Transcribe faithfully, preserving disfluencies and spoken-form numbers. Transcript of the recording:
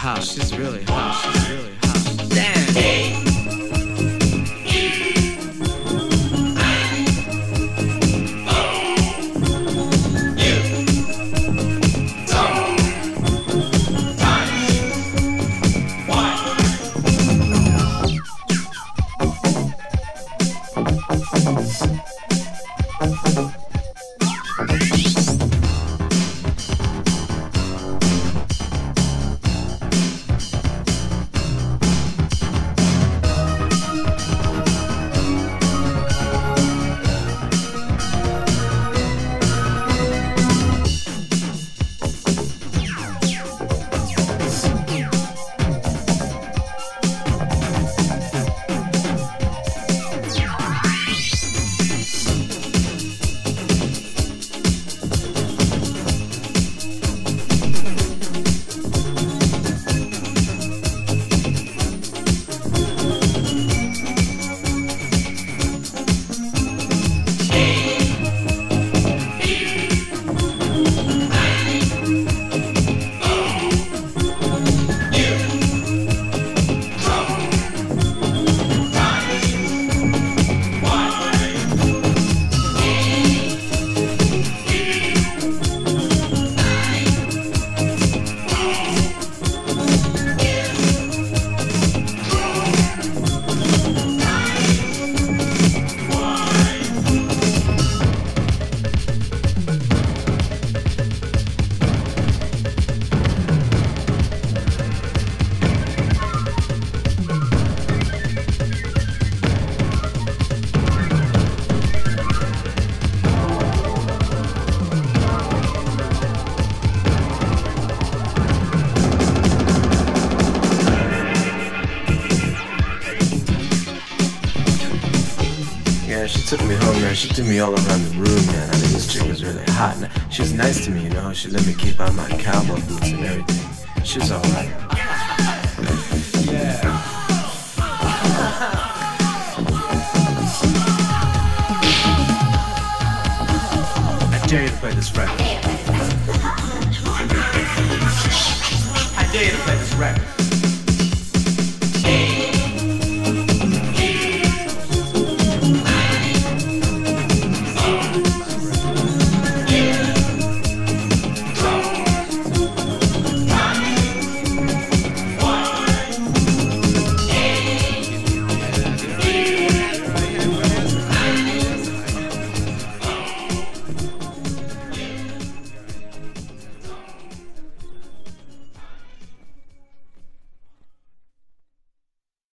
hot. She's really hot. She's really hot. Damn. Hey. She threw me all around the room, man. I mean, this chick was really hot. Now, she was nice to me, you know. She let me keep on my cowboy boots and everything. She was alright. Yeah. I dare you to play this record. I dare you to play this record.